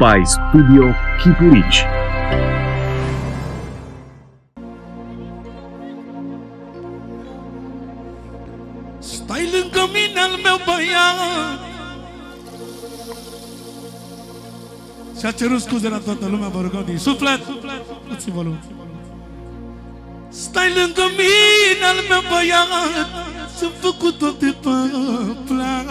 by Studio Chipurici. Stai lângă mine, al meu băiat. Și-a cerut scuze la toată lumea, vă rugăm din suflet. Puțin volum. Stai lângă mine, al meu băiat, s-am făcut tot de plan.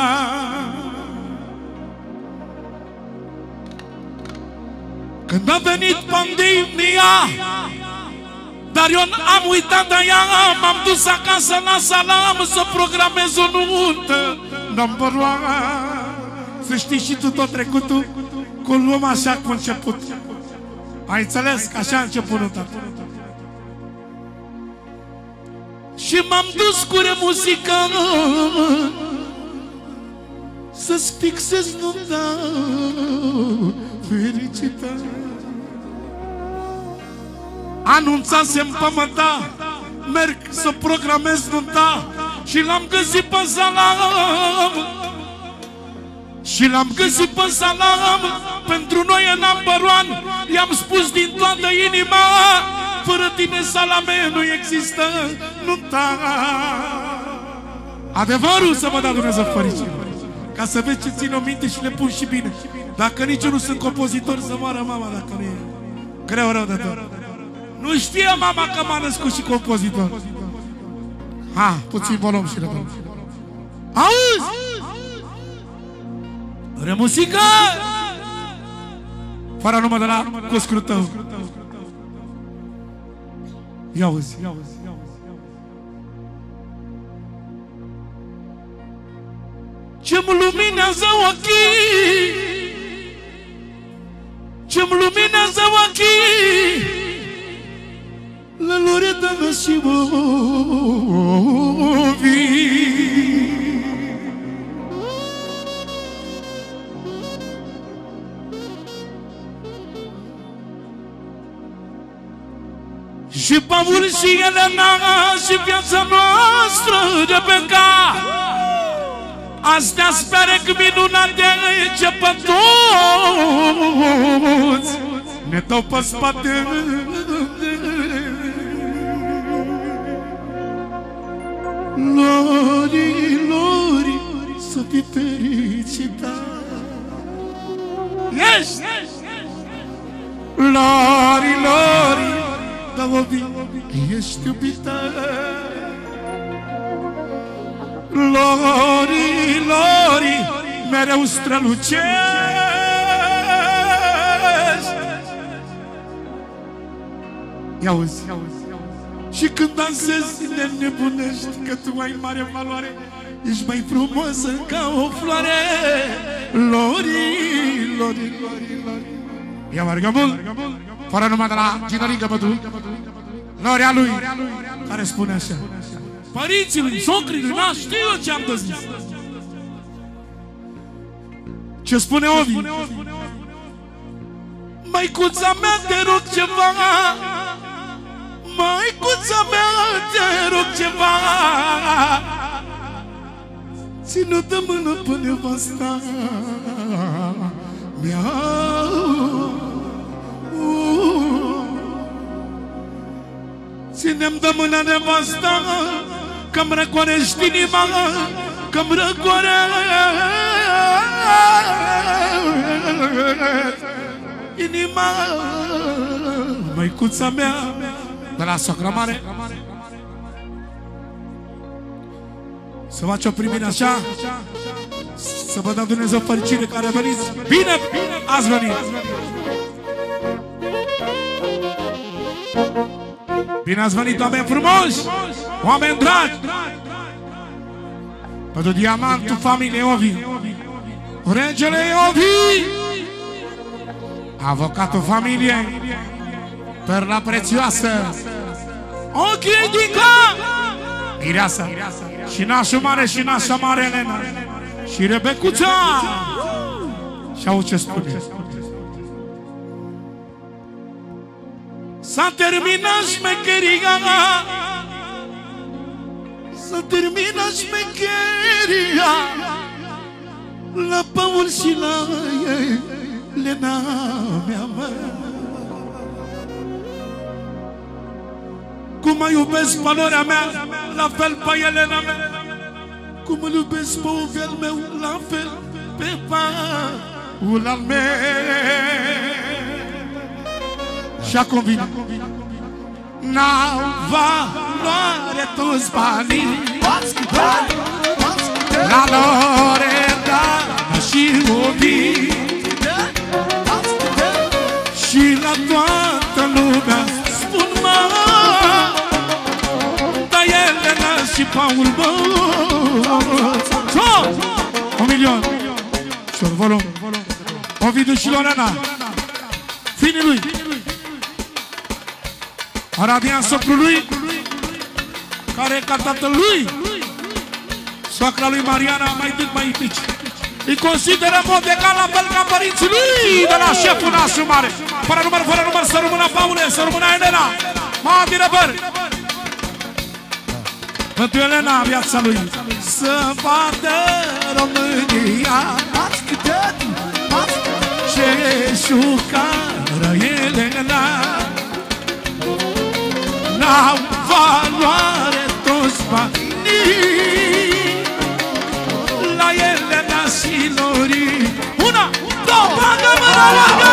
Când a venit pandemia, dar eu am uitat de ea, m-am dus acasă la Salam să programez o nuntă number one. Să știi și tu tot trecutul, că o luăm așa cu început. Ai înțeles? Că așa a început nunta. Și m-am dus cu remuzică să-ți fixez nunta fericită. Anunțasem pe măta, merg să programez nunta și l-am găsit pe Salam. Și l-am găsit pe Salam, pentru noi e number one. I-am spus din toată inima, fără tine, Salame, nu există nunta. Adevărul, să mă dea Dumnezeu fericire, ca să vezi ce țin o minte și le pun și bine. Dacă nici eu nu sunt compozitor, să moară mama dacă nu e. Greu rău de tot. Nu știe mama că m-a născut și compozitor. Ha, puțin volum și răbăm. Auzi? Remuzică! Fără numă de la cuscul tău. Ia-uzi, ia-uzi. Ce-mi luminează ochii, ce-mi luminează ochii, la Loreta mea și și Paul și Elena și viața noastră de pe cap. Astea spere că minunate începătoți ne dau pe spate. Lori, Lori, să fii fericită. Ești! Lori, Lori, da obi, ești iubită. Lori, Lori, mereu strălucești. Ia-uzi, și când dansezi ne nebunești, că tu ai mare valoare, ești mai frumoasă ca o floare. Lori, Lori, Lori, Lori. Ia mărgă mult, fără numai de la Ginărică Bătu, Loria lui, care spune așa: părinții lui, socrii lui, n-a știu eu ce am de zis. Ce spune Ovi? Măicuța mea, te rog ceva, măicuța mea, te rog ceva, ține-o de mână pe nevasta mea. Ține-mi de mână nevasta, că-mi răcorești inima, că-mi răcorești inima, măicuța mea. De la socra mare să faci o primire așa, să vă dea Dumnezeu fericire care veniți. Bine ați venit! Bine ați venit, oameni frumoși, oameni dragi, pentru diamantul familiei Ovi, regele Ovi, avocatul familiei, perla prețioasă, ochii din cap, mireasa, și nașul mare și nașa mare Elena, și Rebecuța. Și au ce spune. S-a terminat șmecheria, s-a terminat șmecheria, la Paul și la Elena mea, mă. Cum mă iubesc valoarea mea, la fel pe Elena mea. Cum îl iubesc pe ovel meu, la fel pe paul al meu. Și acum vine. N-au valoare toți banii la Loredana și Ovi și la toată lumea spun mă, da Elena și Paul mă. Un milion. Și-or volum Ovidiu și Lorena, finii lui Aradian, socrul lui, care e ca tatălui, soacra lui Mariana, mai mic, mai mici. Îi consideră mod egal, la fel ca părinții lui, de la șeful nasul mare. Fără număr, să rămână Paule, să rămână Elena. Mati Răbăr. Pentru Elena, viața lui. Să vadă România ce șucară Elena. N-au valoare toți banii la Elena și Lori. Una, două, bagă mâna, bagă!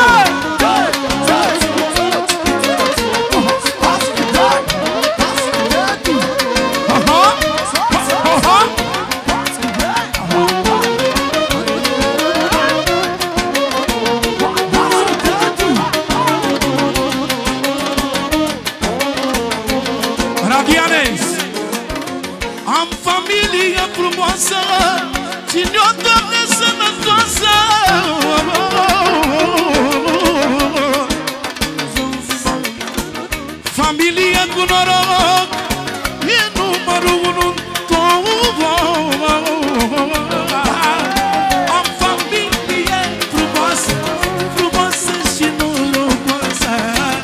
Am familie frumoasă, ține-o, Doamne, sănătoasă. Familie cu noroc, e numărul unu în top. Am familie frumoasă, frumoasă și norocoasă.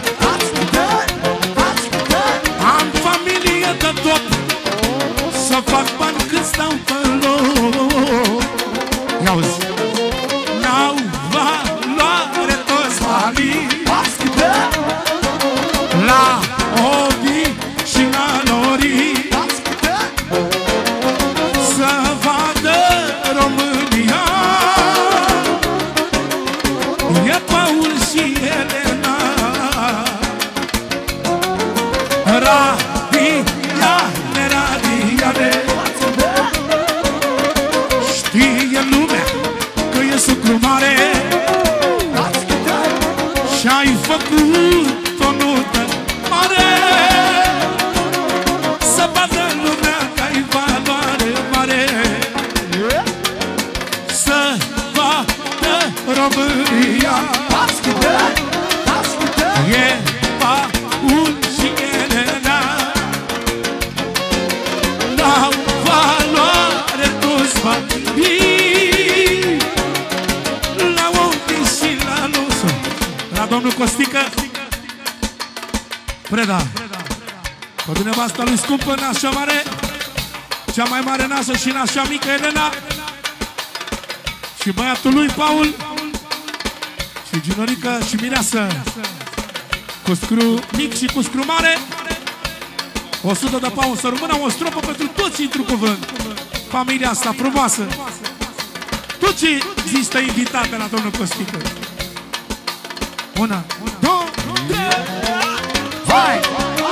Am familie de top, să fac bani când stau pe loc. Ia-uzi. N-au valoare toți banii la Ovi și la Lori. Să vadă România, e Paul și Elena. Știe lumea că e sucru mare și-ai făcut o nută mare. Să vadă lumea că ai valoare mare. Să vadă România, e Paul și Elena. N-au valoare toți banii la Ovi și la Lusu. La domnul Costică Preda, cu dumneavoastră lui scumpă, nașa mare, cea mai mare nașă și nașa mică Elena, și băiatul lui Paul, și Ginorica și Mireasă, cu scru mic și cu scru mare. 100 de pauni să rămână, o stropă pentru toți într-un cuvânt. Familia asta frumoasă, tot ce există invitate la domnul Costică. Una, două, trei, hai!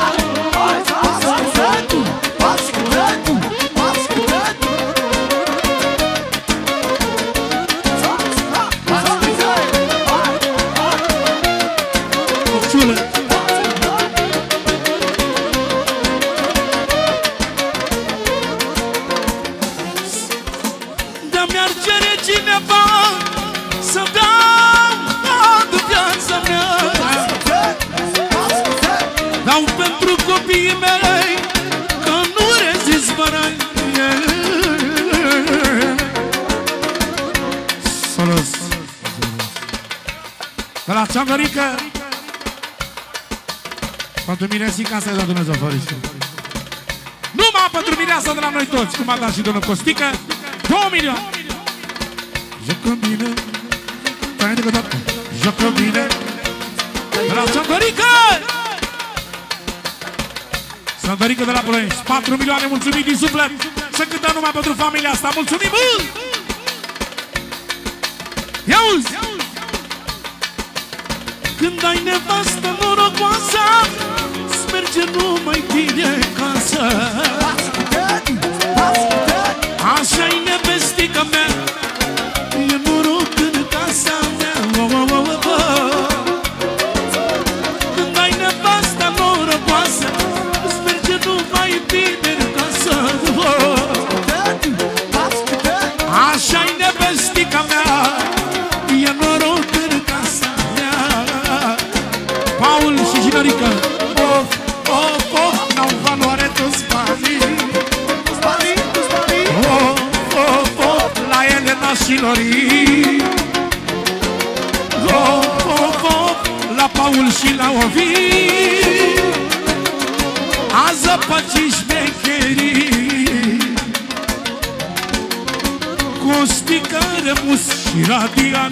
Mi-ar cere cineva să dau toată viața mea, dau pentru copiii mei, că nu rezist fără ei. Salut! De la Ceangărică, pentru Miresica, să-i dă Dumnezeu făriște. Numai pentru Mireasa de la noi toți, cum a dat și domnul Costică, 2 milioane. Jocă bine, joacă bine. De la Sandorică! Sandorică de la Ploiești, 4 milioane, mulțumim din suflet. Să cântăm numai pentru familia asta, mulțumim! Ia uzi! Când ai nevastă norocoasă, merge numai bine casă. Așa-i nevestica mea, e noroc în casa mea. Când ai nevasta norocoasă, îți merge numai bine în casă. Așa-i nevestica mea, e noroc în casa mea. Paul și Ginorică, n-au valoare toți banii. La Elena și Lori, la Paul și la Ovi, a zăpăcit șmecherii. Costică, Remus și Radian,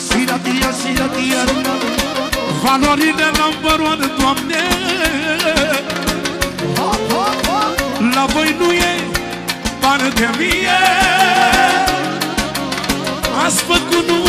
valorile number one, Doamne. La voi nu e bani de mie, ați făcut